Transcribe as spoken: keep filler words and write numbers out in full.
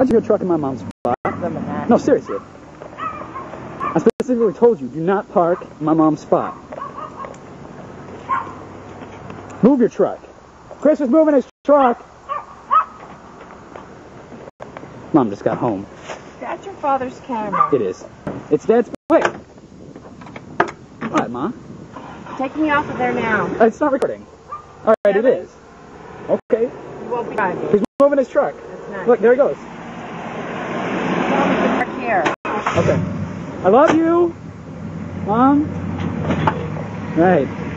you your truck in my mom's spot? No, seriously. I specifically told you, do not park in my mom's spot. Move your truck. Chris was moving his truck. Mom just got home. That's your father's camera. It is. It's Dad's. Wait. What, Ma? Take me off of there now. It's not recording. All right, it is. Okay. You won't be driving. He's moving his truck. That's nice. Look, there he goes. Tell me to park here. Okay. I love you, Mom. Right.